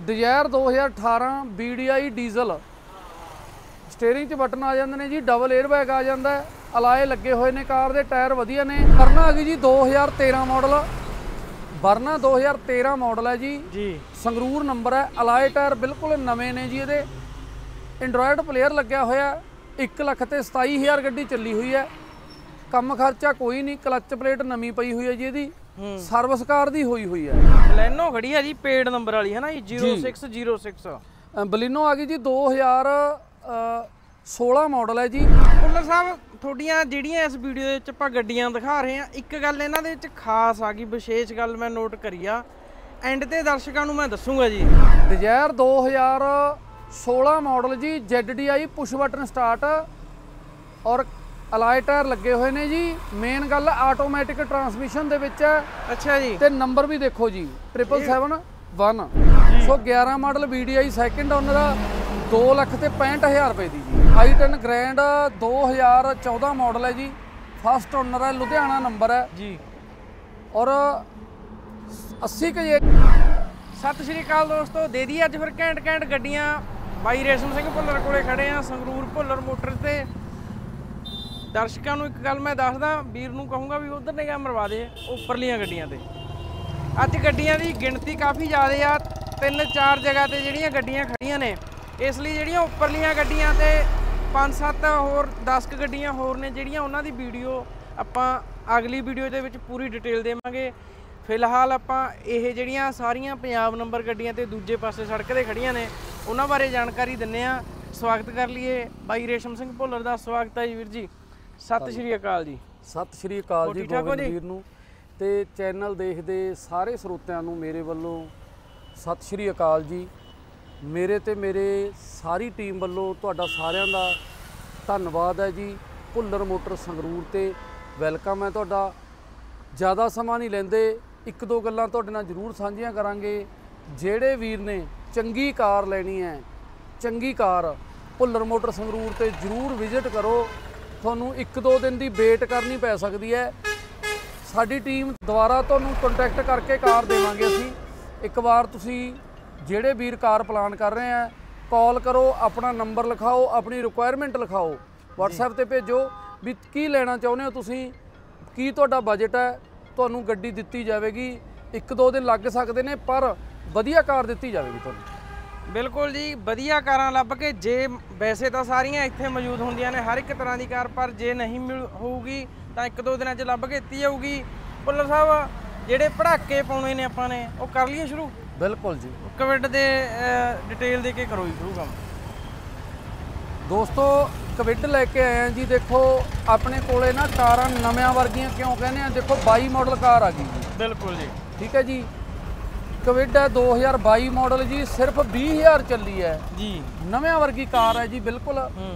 Dzire 2018 BDI diesel steering च button आ जाते हैं जी, डबल एयरबैग आ जाता है, अलाए लगे हुए ने, कार के टायर वधिया ने। वरना आ गई जी 2013 मॉडल, वरना 2013 मॉडल है जी, संगरूर नंबर है, अलाए टायर बिल्कुल नवे ने जी। ये एंड्रॉयड प्लेयर लग्या होया, 1,27,000 गड्डी चली हुई है, कम खर्चा कोई नहीं, क्लच प्लेट नवी पई हुई है जी, ये सर्विस कार दी हुई है। बलैनो खड़ी है जी पेड नंबर वाली है ना जी, 0606 बलिनो आ गई जी 2016 मॉडल है जी। ਭੁੱਲਰ ਸਾਹਿਬ ਤੁਹਾਡੀਆਂ ਜਿਹੜੀਆਂ ਇਸ ਵੀਡੀਓ ਦੇ ਵਿੱਚ ਆਪਾਂ ਗੱਡੀਆਂ ਦਿਖਾ ਰਹੇ ਹਾਂ, ਇੱਕ ਗੱਲ ਇਹਨਾਂ ਦੇ ਵਿੱਚ ਖਾਸ ਆ ਗਈ, ਵਿਸ਼ੇਸ਼ ਗੱਲ ਮੈਂ ਨੋਟ ਕਰੀ ਆ, ਐਂਡ ਤੇ ਦਰਸ਼ਕਾਂ ਨੂੰ ਮੈਂ ਦੱਸੂਗਾ ਜੀ। ਡਿਜ਼ਾਇਰ 2016 ਮॉडल ਜੀ, ZDI ਪੁਸ਼ ਬਟਨ ਸਟਾਰਟ ਔਰ ਅਲਾਈ ਟਾਇਰ ਲੱਗੇ ਹੋਏ ਨੇ ਜੀ। ਮੇਨ ਗੱਲ ਆਟੋਮੈਟਿਕ ਟਰਾਂਸਮਿਸ਼ਨ ਦੇ ਵਿੱਚ ਹੈ। ਅੱਛਾ ਜੀ। ਤੇ ਨੰਬਰ ਵੀ ਦੇਖੋ ਜੀ 777-1 so 11 model BDI second owner, 2,65,000 रुपए ਦੀ ਜੀ। i10 ਗ੍ਰੈਂਡ 2014 ਮਾਡਲ ਹੈ ਜੀ, ਫਸਟ ਓਨਰ ਹੈ, ਲੁਧਿਆਣਾ ਨੰਬਰ ਹੈ ਜੀ ਔਰ 80 ਕੇ। ਸਤਿ ਸ਼੍ਰੀ ਅਕਾਲ ਦੋਸਤੋ, ਦੇ ਦੀ ਅੱਜ ਫਿਰ ਘੈਂਟ ਗੱਡੀਆਂ। ਬਾਈ ਰੇਸ਼ਮ ਸਿੰਘ ਭੁੱਲਰ ਕੋਲੇ ਖੜੇ ਆ, ਸੰਗਰੂਰ ਭੁੱਲਰ ਮੋਟਰ ਤੇ। ਦਰਸ਼ਕਾਂ ਨੂੰ ਇੱਕ ਗੱਲ ਮੈਂ ਦੱਸਦਾ, ਵੀਰ ਨੂੰ ਕਹੂੰਗਾ ਵੀ ਉਧਰ ਨਿਗਾਹ ਮਰਵਾ ਦੇ ਉੱਪਰਲੀਆਂ ਗੱਡੀਆਂ ਤੇ। ਅੱਜ ਗੱਡੀਆਂ ਦੀ ਗਿਣਤੀ ਕਾਫੀ ਜ਼ਿਆਦਾ ਆ, 3-4 ਜਗ੍ਹਾ ਤੇ ਜਿਹੜੀਆਂ ਗੱਡੀਆਂ ਖੜੀਆਂ ਨੇ, ਇਸ ਲਈ ਜਿਹੜੀਆਂ ਉੱਪਰਲੀਆਂ ਗੱਡੀਆਂ ਤੇ 5-7 ਹੋਰ 10 ਗੱਡੀਆਂ ਹੋਰ ਨੇ ਜਿਹੜੀਆਂ, ਉਹਨਾਂ ਦੀ ਵੀਡੀਓ ਆਪਾਂ ਅਗਲੀ ਵੀਡੀਓ ਦੇ ਵਿੱਚ ਪੂਰੀ ਡਿਟੇਲ ਦੇਵਾਂਗੇ। ਫਿਲਹਾਲ ਆਪਾਂ ਇਹ ਜਿਹੜੀਆਂ ਸਾਰੀਆਂ ਪੰਜਾਬ ਨੰਬਰ ਗੱਡੀਆਂ ਤੇ ਦੂਜੇ ਪਾਸੇ ਸੜਕ ਤੇ ਖੜੀਆਂ ਨੇ, ਉਹਨਾਂ ਬਾਰੇ ਜਾਣਕਾਰੀ ਦਿੰਨੇ ਆ। ਸਵਾਗਤ ਕਰ ਲਈਏ ਬਾਈ ਰੇਸ਼ਮ ਸਿੰਘ ਭੁੱਲਰ ਦਾ। ਸਵਾਗਤ ਹੈ ਜੀ ਵੀਰ ਜੀ, ਸਤਿ ਸ਼੍ਰੀ ਅਕਾਲ ਜੀ। ਸਤਿ ਸ਼੍ਰੀ ਅਕਾਲ ਜੀ ਗੋਬਿੰਦ ਵੀਰ ਨੂੰ ਤੇ ਚੈਨਲ ਦੇਖਦੇ ਸਾਰੇ ਸਰੋਤਿਆਂ ਨੂੰ ਮੇਰੇ ਵੱਲੋਂ ਸਤਿ ਸ਼੍ਰੀ ਅਕਾਲ ਜੀ। ਮੇਰੇ ਤੇ ਮੇਰੇ ਸਾਰੀ ਟੀਮ ਵੱਲੋਂ ਤੁਹਾਡਾ ਸਾਰਿਆਂ ਦਾ ਧੰਨਵਾਦ ਹੈ ਜੀ। ਭੁੱਲਰ ਮੋਟਰ ਸੰਗਰੂਰ ਤੇ ਵੈਲਕਮ ਹੈ ਤੁਹਾਡਾ। ਜ਼ਿਆਦਾ ਸਮਾਂ ਨਹੀਂ ਲੈਂਦੇ, ਇੱਕ ਦੋ ਗੱਲਾਂ ਤੁਹਾਡੇ ਨਾਲ ਜ਼ਰੂਰ ਸਾਂਝੀਆਂ ਕਰਾਂਗੇ। ਜਿਹੜੇ ਵੀਰ ਨੇ ਚੰਗੀ ਕਾਰ ਲੈਣੀ ਹੈ, ਚੰਗੀ ਕਾਰ, ਭੁੱਲਰ ਮੋਟਰ ਸੰਗਰੂਰ ਤੇ ਜ਼ਰੂਰ ਵਿਜ਼ਿਟ ਕਰੋ। ਤੁਹਾਨੂੰ 1-2 ਦਿਨ ਦੀ ਵੇਟ ਕਰਨੀ ਪੈ ਸਕਦੀ ਹੈ। ਸਾਡੀ ਟੀਮ ਦੁਬਾਰਾ ਤੁਹਾਨੂੰ ਕੰਟੈਕਟ ਕਰਕੇ ਕਾਰ ਦੇਵਾਂਗੇ ਅਸੀਂ। ਇੱਕ ਵਾਰ ਤੁਸੀਂ ਜਿਹੜੇ ਵੀਰ ਕਾਰ ਪਲਾਨ ਕਰ ਰਹੇ ਆ, ਕਾਲ ਕਰੋ, ਆਪਣਾ ਨੰਬਰ ਲਿਖਾਓ, ਆਪਣੀ ਰਿਕੁਆਇਰਮੈਂਟ ਲਿਖਾਓ, WhatsApp ਤੇ ਭੇਜੋ ਵੀ ਕੀ ਲੈਣਾ ਚਾਹੁੰਦੇ ਹੋ ਤੁਸੀਂ, ਕੀ ਤੁਹਾਡਾ ਬਜਟ ਹੈ, ਤੁਹਾਨੂੰ ਗੱਡੀ ਦਿੱਤੀ ਜਾਵੇਗੀ। 1-2 ਦਿਨ ਲੱਗ ਸਕਦੇ ਨੇ, ਪਰ ਵਧੀਆ ਕਾਰ ਦਿੱਤੀ ਜਾਵੇਗੀ ਤੁਹਾਨੂੰ। ਬਿਲਕੁਲ ਜੀ, ਵਧੀਆ ਕਾਰਾਂ ਲੱਭ ਕੇ, ਜੇ ਵੈਸੇ ਤਾਂ ਸਾਰੀਆਂ ਇੱਥੇ ਮੌਜੂਦ ਹੁੰਦੀਆਂ ਨੇ ਹਰ ਇੱਕ ਤਰ੍ਹਾਂ ਦੀ ਕਾਰ, ਪਰ ਜੇ ਨਹੀਂ ਹੋਊਗੀ ਤਾਂ 1-2 ਦਿਨਾਂ 'ਚ ਲੱਭ ਕੇ ਦਿੱਤੀ ਜਾਊਗੀ। ਭੁੱਲਰ ਸਾਹਿਬ ਜਿਹੜੇ ਪੜਾਕੇ ਪਾਉਣੇ ਨੇ ਆਪਾਂ ਨੇ, ਉਹ ਕਰ ਲਈਏ ਸ਼ੁਰੂ? ਬਿਲਕੁਲ ਜੀ, ਕਵਿਡ ਦੇ ਡਿਟੇਲ ਦੇ ਕੇ ਕਰੋ ਜੀ ਸ਼ੁਰੂ ਕੰਮ। ਦੋਸਤੋ ਕਵਿਡ ਲੈ ਕੇ ਆਏ ਆ ਜੀ। ਦੇਖੋ ਆਪਣੇ ਕੋਲੇ ਨਾ ਕਾਰਾਂ ਨਵਿਆਂ ਵਰਗੀਆਂ ਕਿਉਂ ਕਹਿੰਦੇ ਆ, ਦੇਖੋ 22 ਮਾਡਲ ਕਾਰ ਆ ਗਈ ਜੀ। ਬਿਲਕੁਲ ਜੀ, ਠੀਕ ਹੈ ਜੀ। ਕਵਿਡ ਹੈ 2022 ਮਾਡਲ ਜੀ, ਸਿਰਫ 20,000 ਚੱਲੀ ਹੈ ਜੀ, ਨਵਿਆਂ ਵਰਗੀ ਕਾਰ ਹੈ ਜੀ ਬਿਲਕੁਲ।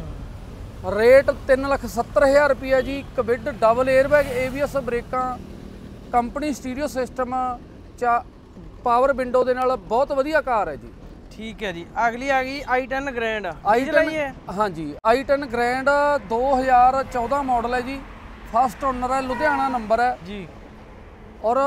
ਰੇਟ 3,70,000 ਰੁਪਇਆ ਜੀ। ਕਵਿਡ ਡਬਲ 에ਅਰਬੈਗ, ABS ਬ੍ਰੇਕਾਂ, company stereo system, power window ਦੇ ਨਾਲ ਬਹੁਤ ਵਧੀਆ ਕਾਰ ਹੈ ਜੀ। ਠੀਕ ਹੈ ਜੀ। ਅਗਲੀ ਆ ਗਈ i10 ਗ੍ਰੈਂਡ। ਹਾਂਜੀ, i10 ਗ੍ਰੈਂਡ 2014 ਮਾਡਲ ਹੈ ਜੀ, ਫਸਟ ਓਨਰ ਹੈ, ਲੁਧਿਆਣਾ ਨੰਬਰ ਹੈ ਜੀ ਔਰ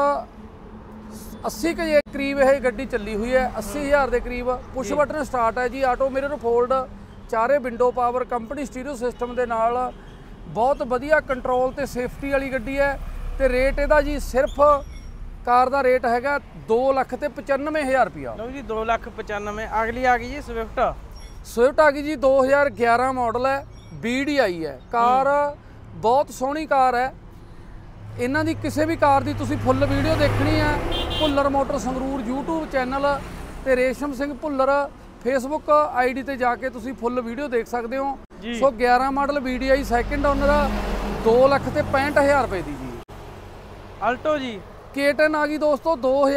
80 ਕੇ ਕਰੀਬ ਇਹ ਗੱਡੀ ਚੱਲੀ ਹੋਈ ਹੈ, 80,000 ਦੇ ਕਰੀਬ। ਪੁਸ਼ ਬਟਨ ਸਟਾਰਟ ਹੈ ਜੀ, ਆਟੋ ਮਿਰਰ ਫੋਲਡ, ਚਾਰੇ window power, company stereo system ਦੇ ਨਾਲ ਬਹੁਤ ਵਧੀਆ ਕੰਟਰੋਲ ਤੇ ਸੇਫਟੀ ਵਾਲੀ ਗੱਡੀ ਹੈ। ਤੇ ਰੇਟ ਇਹਦਾ ਜੀ ਸਿਰਫ ਕਾਰ ਦਾ ਰੇਟ ਹੈਗਾ 2,95,000 ਰੁਪਇਆ। ਲਓ ਜੀ 2,95,000। ਅਗਲੀ ਆ ਗਈ ਜੀ ਸਵਿਫਟ। ਸਵਿਫਟ ਆ ਗਈ ਜੀ 2011 ਮਾਡਲ ਹੈ, BDI ਹੈ ਕਾਰ, ਬਹੁਤ ਸੋਹਣੀ ਕਾਰ ਹੈ। ਇਹਨਾਂ ਦੀ ਕਿਸੇ ਵੀ ਕਾਰ ਦੀ ਤੁਸੀਂ ਫੁੱਲ ਵੀਡੀਓ ਦੇਖਣੀ ਹੈ, Bhullar motor Sangrur YouTube channel ਤੇ ਰੇਸ਼ਮ ਸਿੰਘ ਭੁੱਲਰ Facebook ID ਤੇ ਜਾ ਕੇ ਤੁਸੀਂ ਫੁੱਲ ਵੀਡੀਓ ਦੇਖ ਸਕਦੇ ਹੋ। So 11 model BDI second owner, 2,65,000 ਰੁਪਏ ਦੀ ਜੀ। ਅਲਟੋ ਜੀ K10 ਆ ਗਈ ਦੋਸਤੋ,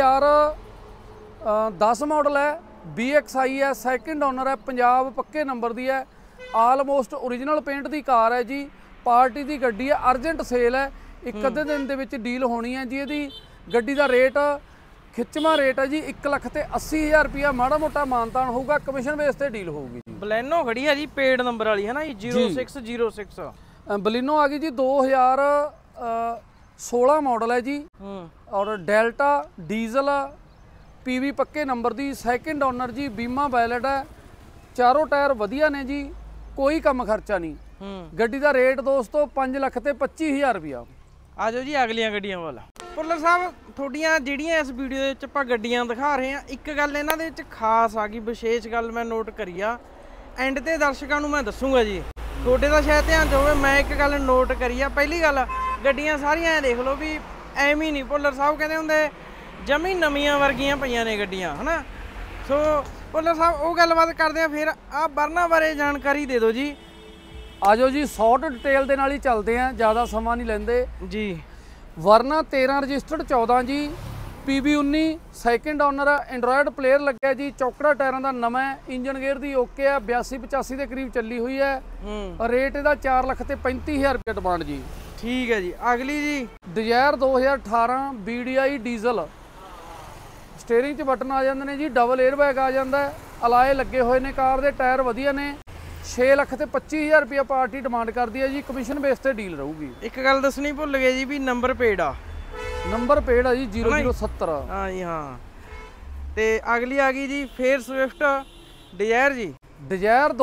2010 ਮਾਡਲ ਹੈ, BXI ਹੈ, ਸੈਕਿੰਡ ਓਨਰ ਹੈ, ਪੰਜਾਬ ਪੱਕੇ ਨੰਬਰ ਦੀ ਹੈ, ਆਲਮੋਸਟ ਓਰੀਜਨਲ ਪੇਂਟ ਦੀ ਕਾਰ ਹੈ ਜੀ। ਪਾਰਟੀ ਦੀ ਗੱਡੀ ਹੈ, ਅਰਜੈਂਟ ਸੇਲ ਹੈ, ਇੱਕ ਅੱਧੇ ਦਿਨ ਦੇ ਵਿੱਚ ਡੀਲ ਹੋਣੀ ਹੈ ਜੀ। ਇਹਦੀ ਗੱਡੀ ਦਾ ਰੇਟ ਖਿੱਚਵਾਂ ਰੇਟ ਹੈ ਜੀ 1,80,000 ਰੁਪਇਆ, ਮਾੜਾ ਮੋਟਾ ਮਾਨਤਾਨ ਹੋਊਗਾ, ਕਮਿਸ਼ਨ ਬੇਸ ਤੇ ਡੀਲ ਹੋਊਗੀ ਜੀ। ਬਲੈਨੋ ਖੜੀ ਹੈ ਜੀ ਪੇਡ ਨੰਬਰ ਵਾਲੀ ਹੈ ਨਾ ਜੀ, 0606। ਬਲੀਨੋ ਆ ਗਈ ਜੀ 2016 मॉडल है जी और डेल्टा डीजल ਪੀਵੀ ਪੱਕੇ ਨੰਬਰ ਦੀ, ਸੈਕਿੰਡ ਓਨਰ ਜੀ, ਬੀਮਾ ਵੈਲਿਡ ਹੈ, ਚਾਰੋਂ ਟਾਇਰ ਵਧੀਆ ਨੇ ਜੀ, ਕੋਈ ਕੰਮ ਖਰਚਾ ਨਹੀਂ। ਗੱਡੀ ਦਾ ਰੇਟ ਦੋਸਤੋ 5,25,000 ਰੁਪਇਆ। ਆ ਜਾਓ ਜੀ ਅਗਲੀਆਂ ਗੱਡੀਆਂ ਵੱਲ। ਭੁੱਲਰ ਸਾਹਿਬ ਤੁਹਾਡੀਆਂ ਜਿਹੜੀਆਂ ਇਸ ਵੀਡੀਓ ਦੇ ਵਿੱਚ ਆਪਾਂ ਗੱਡੀਆਂ ਦਿਖਾ ਰਹੇ ਹਾਂ, ਇੱਕ ਗੱਲ ਇਹਨਾਂ ਦੇ ਵਿੱਚ ਖਾਸ ਆ ਗਈ, ਵਿਸ਼ੇਸ਼ ਗੱਲ ਮੈਂ ਨੋਟ ਕਰੀ ਆ, ਐਂਡ ਤੇ ਦਰਸ਼ਕਾਂ ਨੂੰ ਮੈਂ ਦੱਸੂਗਾ ਜੀ, ਤੁਹਾਡੇ ਦਾ ਸ਼ਾਇਦ ਧਿਆਨ 'ਚ ਹੋਵੇ, ਮੈਂ ਇੱਕ ਗੱਲ ਨੋਟ ਕਰੀ ਆ। ਪਹਿਲੀ ਗੱਲ, ਗੱਡੀਆਂ ਸਾਰੀਆਂ ਐਂ ਦੇਖ ਲਓ ਵੀ ਐਵੇਂ ਹੀ ਨਹੀਂ, ਭੁੱਲਰ ਸਾਹਿਬ ਕਹਿੰਦੇ ਹੁੰਦੇ ਜਮੀ ਨਵੀਆਂ ਵਰਗੀਆਂ ਪਈਆਂ ਨੇ ਗੱਡੀਆਂ, ਹਨਾ। ਸੋ ਭੁੱਲਰ ਸਾਹਿਬ ਉਹ ਗੱਲਬਾਤ ਕਰਦੇ ਆ, ਫਿਰ ਆ ਵਰਨਾ ਬਾਰੇ ਜਾਣਕਾਰੀ ਦੇ ਦਿਓ ਜੀ। ਆ ਜਾਓ ਜੀ, ਸ਼ਾਰਟ ਡਿਟੇਲ ਦੇ ਨਾਲ ਹੀ ਚੱਲਦੇ ਆ, ਜ਼ਿਆਦਾ ਸਮਾਂ ਨਹੀਂ ਲੈਂਦੇ ਜੀ। ਵਰਨਾ 13 ਰਜਿਸਟਰਡ 14 ਜੀ, PB 19, second owner, android player ਲੱਗਿਆ ਜੀ, ਚੌਕੜਾ ਟਾਇਰਾਂ ਦਾ ਨਵਾਂ, ਇੰਜਨ ਗੇਅਰ ਦੀ ਓਕੇ ਆ, 82-85 ਦੇ ਕਰੀਬ ਚੱਲੀ ਹੋਈ ਹੈ। ਰੇਟ ਇਹਦਾ 4,35,000 ਰੁਪਏ ਡਿਮਾਂਡ ਜੀ। ਠੀਕ ਹੈ ਜੀ। ਅਗਲੀ ਜੀ ਡਿਜ਼ਾਇਰ 2018 BDI ਡੀਜ਼ਲ, ਸਟੀਅਰਿੰਗ 'ਚ ਬਟਨ ਆ ਜਾਂਦੇ ਨੇ ਜੀ, ਡਬਲ 에ਅਰ ਬੈਗ ਆ ਜਾਂਦਾ, ਅਲਾਏ ਲੱਗੇ ਹੋਏ ਨੇ, ਕਾਰ ਦੇ ਟਾਇਰ ਵਧੀਆ ਨੇ। 6,25,000 ਰੁਪਏ ਪਾਰਟੀ ਡਿਮਾਂਡ ਕਰਦੀ ਹੈ ਜੀ, ਕਮਿਸ਼ਨ ਬੇਸ ਤੇ ਡੀਲ ਰਹੂਗੀ। ਇੱਕ ਗੱਲ ਦੱਸਣੀ ਭੁੱਲ ਗਏ ਜੀ ਵੀ ਨੰਬਰ ਪੇਡ ਆ, ਨੰਬਰ ਪੇਡ ਆ ਜੀ 0070। ਹਾਂ ਜੀ ਹਾਂ। ਤੇ ਅਗਲੀ ਆ ਗਈ ਜੀ ਫੇਰ ਸਵਿਫਟ ਡਿਜ਼ਾਇਰ ਜੀ। ਡਿਜ਼ਾਇਰ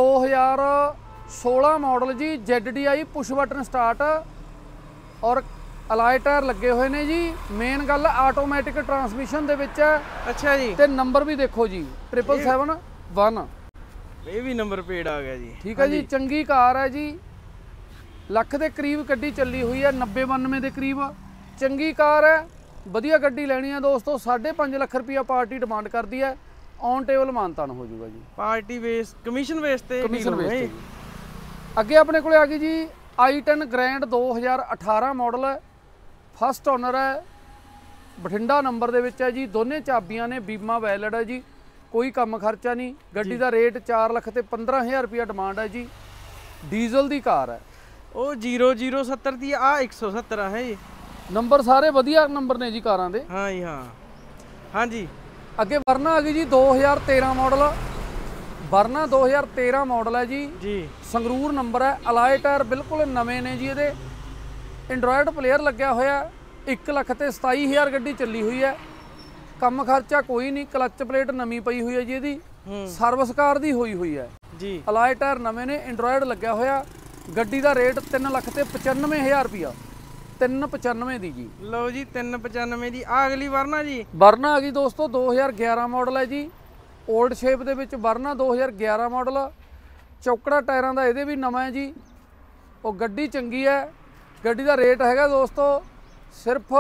2016 ਮਾਡਲ ਜੀ, ZDI ਪੁਸ਼ ਬਟਨ ਸਟਾਰਟ ਔਰ ਅਲਾਈ ਟਾਇਰ ਲੱਗੇ ਹੋਏ ਨੇ ਜੀ। ਮੇਨ ਗੱਲ ਆਟੋਮੈਟਿਕ ਟਰਾਂਸਮਿਸ਼ਨ ਦੇ ਵਿੱਚ ਹੈ। ਅੱਛਾ ਜੀ। ਤੇ ਨੰਬਰ ਵੀ ਦੇਖੋ ਜੀ 777-1, ਇਹ ਵੀ ਨੰਬਰ ਪੇਡ ਆ ਗਿਆ ਜੀ। ਠੀਕ ਹੈ ਜੀ। ਚੰਗੀ ਕਾਰ ਹੈ ਜੀ, ਲੱਖ ਦੇ ਕਰੀਬ ਗੱਡੀ ਚੱਲੀ ਹੋਈ ਹੈ, 90-92 ਦੇ ਕਰੀਬ। ਚੰਗੀ ਕਾਰ ਹੈ, ਵਧੀਆ ਗੱਡੀ ਲੈਣੀ ਹੈ ਦੋਸਤੋ, 5.5 ਲੱਖ ਰੁਪਇਆ ਪਾਰਟੀ ਡਿਮਾਂਡ ਕਰਦੀ ਹੈ, ਔਨ ਟੇਬਲ ਮਾਨਤਾਨ ਹੋ ਜਾਊਗਾ ਜੀ। ਪਾਰਟੀ ਬੇਸ ਕਮਿਸ਼ਨ ਬੇਸ ਤੇ ਕਮਿਸ਼ਨ ਬੇਸ ਤੇ। ਅੱਗੇ ਆਪਣੇ ਕੋਲੇ ਆ ਗਈ ਜੀ i10 ਗ੍ਰੈਂਡ 2018 ਮਾਡਲ ਹੈ, ਫਸਟ ਓਨਰ ਹੈ, ਬਠਿੰਡਾ ਨੰਬਰ ਦੇ ਵਿੱਚ ਹੈ ਜੀ, ਦੋਨੇ ਚਾਬੀਆਂ ਨੇ, ਬੀਮਾ ਵੈਲਿਡ ਹੈ ਜੀ, ਕੋਈ ਕੰਮ ਖਰਚਾ ਨਹੀਂ। ਗੱਡੀ ਦਾ ਰੇਟ 4,15,000 ਰੁਪਇਆ ਡਿਮਾਂਡ ਹੈ ਜੀ। ਡੀਜ਼ਲ ਦੀ ਕਾਰ ਹੈ। ਉਹ 0070 ਦੀ ਆ 170 ਹੈ ਜੀ। ਨੰਬਰ ਸਾਰੇ ਵਧੀਆ ਨੰਬਰ ਨੇ ਜੀ ਕਾਰਾਂ ਦੇ। ਹਾਂ ਜੀ ਹਾਂ। ਹਾਂਜੀ। ਅੱਗੇ ਵਰਨਾ ਆ ਗਈ ਜੀ 2013 ਮਾਡਲ, ਵਰਨਾ 2013 ਮਾਡਲ ਹੈ ਜੀ, ਸੰਗਰੂਰ ਨੰਬਰ ਹੈ, ਅਲਾਈ ਟਾਇਰ ਬਿਲਕੁਲ ਨਵੇਂ ਨੇ ਜੀ ਇਹਦੇ, ਐਂਡਰੋਇਡ ਪਲੇਅਰ ਲੱਗਿਆ ਹੋਇਆ, 1,27,000 ਗੱਡੀ ਚੱਲੀ ਹੋਈ ਹੈ, ਕੰਮ ਖਰਚਾ ਕੋਈ ਨਹੀਂ, ਕਲੱਚ ਪਲੇਟ ਨਵੀਂ ਪਈ ਹੋਈ ਹੈ ਜੀ ਇਹਦੀ, ਸਰਵਿਸ ਕਾਰ ਦੀ ਹੋਈ ਹੋਈ ਹੈ ਜੀ, ਅਲਾਈ ਟਾਇਰ ਨਵੇਂ ਨੇ, ਐਂਡਰੋਇਡ ਲੱਗਿਆ ਹੋਇਆ। ਗੱਡੀ ਦਾ ਰੇਟ 3,95,000 ਰੁਪਇਆ, 395 ਦੀ ਜੀ। ਲਓ ਜੀ 395 ਦੀ। ਆ ਅਗਲੀ ਵਰਨਾ ਜੀ। ਵਰਨਾ ਆ ਗਈ ਦੋਸਤੋ 2011 ਮਾਡਲ ਹੈ ਜੀ, 올ਡ ਸ਼ੇਪ ਦੇ ਵਿੱਚ ਵਰਨਾ 2011 ਮਾਡਲ, ਚੌਕੜਾ ਟਾਇਰਾਂ ਦਾ ਇਹਦੇ ਵੀ ਨਵਾਂ ਹੈ ਜੀ। ਉਹ ਗੱਡੀ ਚੰਗੀ ਹੈ। ਗੱਡੀ ਦਾ ਰੇਟ ਹੈਗਾ ਦੋਸਤੋ ਸਿਰਫ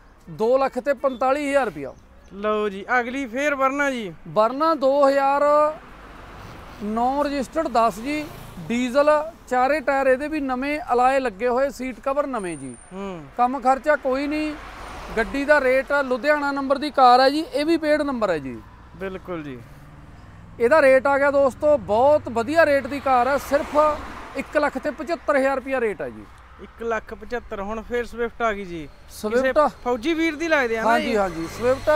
2,45,000 ਰੁਪਇਆ। ਲਓ ਜੀ ਅਗਲੀ ਫੇਰ ਵਰਨਾ ਜੀ। ਵਰਨਾ 2009 ਰਜਿਸਟਰਡ 10 ਜੀ, ਡੀਜ਼ਲ, ਚਾਰੇ ਟਾਇਰ ਇਹਦੇ ਵੀ ਨਵੇਂ, ਅਲਾਏ ਲੱਗੇ ਹੋਏ, ਸੀਟ ਕਵਰ ਨਵੇਂ ਜੀ, ਕੰਮ ਖਰਚਾ ਕੋਈ ਨਹੀਂ। ਗੱਡੀ ਦਾ ਰੇਟ ਲੁਧਿਆਣਾ ਨੰਬਰ ਦੀ ਕਾਰ ਹੈ ਜੀ, ਇਹ ਵੀ ਪੇਡ ਨੰਬਰ ਹੈ ਜੀ। ਬਿਲਕੁਲ ਜੀ। ਇਹਦਾ ਰੇਟ ਆ ਗਿਆ ਦੋਸਤੋ, ਬਹੁਤ ਵਧੀਆ ਰੇਟ ਦੀ ਕਾਰ ਹੈ, ਸਿਰਫ 1,75,000 ਰੁਪਇਆ ਰੇਟ ਹੈ ਜੀ। 1,75,000। ਹੁਣ ਫੇਰ ਸਵਿਫਟ ਆ ਗਈ ਜੀ। ਸਵਿਫਟ ਫੌਜੀ ਵੀਰ ਦੀ ਲੱਗਦੇ ਆ ਨਾ। ਹਾਂਜੀ ਹਾਂਜੀ। ਸਵਿਫਟ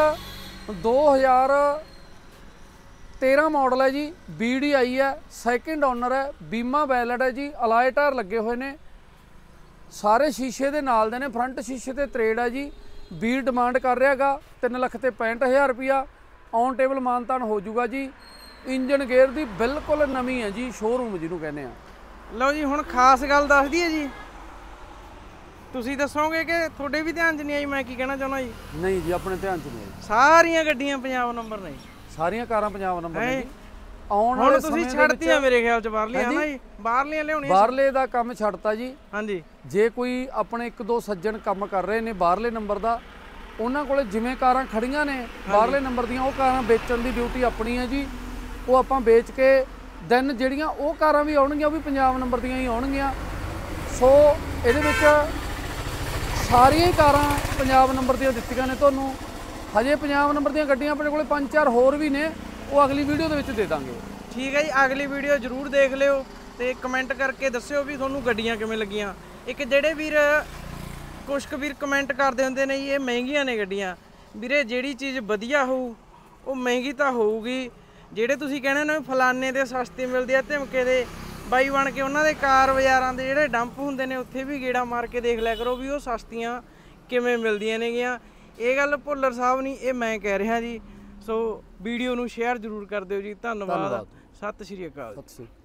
2013 ਮਾਡਲ ਹੈ ਜੀ, BDI ਹੈ, ਸੈਕਿੰਡ ਓਨਰ ਹੈ, ਬੀਮਾ ਵੈਲਿਡ ਹੈ ਜੀ, ਅਲਾਈ ਟਾਇਰ ਲੱਗੇ ਹੋਏ ਨੇ, ਸਾਰੇ ਸ਼ੀਸ਼ੇ ਦੇ ਨਾਲ ਦੇ ਨੇ, ਫਰੰਟ ਸ਼ੀਸ਼ੇ ਤੇ ਤਰੇੜ ਹੈ ਜੀ। ਵੀਰ ਡਿਮਾਂਡ ਕਰ ਰਿਹਾਗਾ 3,65,000 ਰੁਪਇਆ, ਔਨ ਟੇਬਲ ਮਾਨਤਾਨ ਹੋ ਜਾਊਗਾ ਜੀ। ਇੰਜਨ ਗੇਅਰ ਦੀ ਬਿਲਕੁਲ ਨਵੀਂ ਹੈ ਜੀ, ਸ਼ੋਰੂਮ ਜਿਹਨੂੰ ਕਹਿੰਦੇ ਆ। ਲਓ ਜੀ ਹੁਣ ਖਾਸ ਗੱਲ ਦੱਸ ਦਈਏ ਜੀ, ਤੁਸੀਂ ਦੱਸੋਗੇ ਕਿ ਤੁਹਾਡੇ ਵੀ ਧਿਆਨ 'ਚ ਨਹੀਂ ਆਈ ਮੈਂ ਕੀ ਕਹਿਣਾ ਚਾਹੁੰਦਾ ਜੀ? ਨਹੀਂ ਜੀ, ਆਪਣੇ ਧਿਆਨ 'ਚ ਨਹੀਂ ਆਈ। ਸਾਰੀਆਂ ਗੱਡੀਆਂ ਪੰਜਾਬ ਨੰਬਰ ਨੇ, ਸਾਰੀਆਂ ਕਾਰਾਂ ਪੰਜਾਬ ਨੰਬਰ ਨੇ ਜੀ। ਹੁਣ ਤੁਸੀਂ ਛੱਡਤੀਆਂ ਮੇਰੇ ਖਿਆਲ 'ਚ ਬਾਹਰਲੀਆਂ ਨਾ ਜੀ, ਬਾਹਰਲੀਆਂ ਲਿਆਉਣੀਆਂ। ਬਾਹਰਲੇ ਦਾ ਕੰਮ ਛੱਡਤਾ ਜੀ। ਹਾਂਜੀ। ਜੇ ਕੋਈ ਆਪਣੇ ਇੱਕ ਦੋ ਸੱਜਣ ਕੰਮ ਕਰ ਰਹੇ ਨੇ ਬਾਹਰਲੇ ਨੰਬਰ ਦਾ, ਉਹਨਾਂ ਕੋਲੇ ਜਿਵੇਂ ਕਾਰਾਂ ਖੜੀਆਂ ਨੇ ਬਾਹਰਲੇ ਨੰਬਰ ਦੀਆਂ, ਉਹ ਕਾਰਾਂ ਵੇਚਣ ਦੀ ਡਿਊਟੀ ਆਪਣੀ ਹੈ ਜੀ। ਉਹ ਆਪਾਂ ਵੇਚ ਕੇ ਦੈਨ ਜਿਹੜੀਆਂ ਉਹ ਕਾਰਾਂ ਵੀ ਆਉਣਗੀਆਂ, ਉਹ ਵੀ ਪੰਜਾਬ ਨੰਬਰ ਦੀਆਂ ਹੀ ਆਉਣਗੀਆਂ। ਸੋ ਇਹਦੇ ਵਿੱਚ ਸਾਰੀਆਂ ਹੀ ਕਾਰਾਂ ਪੰਜਾਬ ਨੰਬਰ ਦੀਆਂ ਦਿੱਤੀਆਂ ਨੇ ਤੁਹਾਨੂੰ। ਹਜੇ ਪੰਜਾਬ ਨੰਬਰ ਦੀਆਂ ਗੱਡੀਆਂ ਆਪਣੇ ਕੋਲੇ 5-4 ਹੋਰ ਵੀ ਨੇ, ਉਹ ਅਗਲੀ ਵੀਡੀਓ ਦੇ ਵਿੱਚ ਦੇ ਦਾਂਗੇ। ਠੀਕ ਹੈ ਜੀ, ਅਗਲੀ ਵੀਡੀਓ ਜ਼ਰੂਰ ਦੇਖ ਲਿਓ ਤੇ ਕਮੈਂਟ ਕਰਕੇ ਦੱਸਿਓ ਵੀ ਤੁਹਾਨੂੰ ਗੱਡੀਆਂ ਕਿਵੇਂ ਲੱਗੀਆਂ। ਇੱਕ ਜਿਹੜੇ ਵੀਰ ਕੁਛ ਕੁ ਵੀਰ ਕਮੈਂਟ ਕਰਦੇ ਹੁੰਦੇ ਨੇ ਜੀ ਇਹ ਮਹਿੰਗੀਆਂ ਨੇ ਗੱਡੀਆਂ, ਵੀਰੇ ਜਿਹੜੀ ਚੀਜ਼ ਵਧੀਆ ਹੋਊ ਉਹ ਮਹਿੰਗੀ ਤਾਂ ਹੋਊਗੀ। ਜਿਹੜੇ ਤੁਸੀਂ ਕਹਿੰਦੇ ਨੇ ਫਲਾਨੇ ਦੇ ਸਸਤੀ ਮਿਲਦੀ ਆ, ਧਮਕੇ ਦੇ ਬਾਈ ਬਣ ਕੇ ਉਹਨਾਂ ਦੇ ਕਾਰ ਬਾਜ਼ਾਰਾਂ ਦੇ ਜਿਹੜੇ ਡੰਪ ਹੁੰਦੇ ਨੇ ਉੱਥੇ ਵੀ ਗੇੜਾ ਮਾਰ ਕੇ ਦੇਖ ਲਿਆ ਕਰੋ ਵੀ ਉਹ ਸਸਤੀਆਂ ਕਿਵੇਂ ਮਿਲਦੀਆਂ ਨੇਗੀਆਂ। ਇਹ ਗੱਲ ਭੁੱਲਰ ਸਾਹਿਬ ਨਹੀਂ, ਇਹ ਮੈਂ ਕਹਿ ਰਿਹਾ ਜੀ। ਸੋ ਵੀਡੀਓ ਨੂੰ ਸ਼ੇਅਰ ਜ਼ਰੂਰ ਕਰ ਦਿਓ ਜੀ। ਧੰਨਵਾਦ। ਧੰਨਵਾਦ। ਸਤਿ ਸ਼੍ਰੀ ਅਕਾਲ। ਸਤਿ ਸ਼੍ਰੀ ਅਕਾਲ।